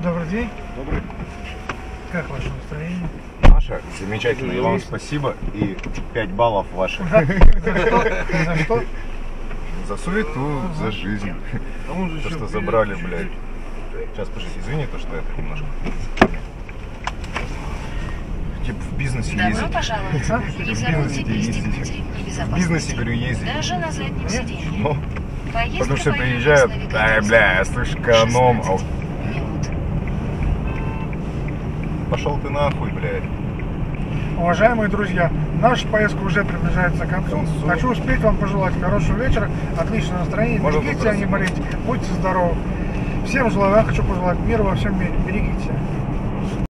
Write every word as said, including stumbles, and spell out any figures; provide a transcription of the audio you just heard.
Добрый день. Добрый. Как ваше настроение? Наша замечательно. И вам спасибо. И пять баллов ваших. За что? За что? За суету, за жизнь. То, что забрали, блядь. Сейчас, подожди, извини, то, что это немножко. Типа в бизнесе ездить. Добро пожаловать. А? Не В забудьте бизнесе пристегнуть ездить. ремни В безопасности. бизнесе, говорю, ездить. Даже на заднем сиденье. Ну, Поездка потому что по приезжают, Южной ай, навигаторской бля, я слышу эконом. а шестнадцать минут. Пошел ты нахуй, блядь. Уважаемые друзья, наша поездка уже приближается к концу. К концу. Хочу успеть вам пожелать хорошего вечера, отличного настроения. Можно Берегите, тут а не болейте. Будьте здоровы. Всем желаю, я хочу пожелать мира во всем мире. Берегите.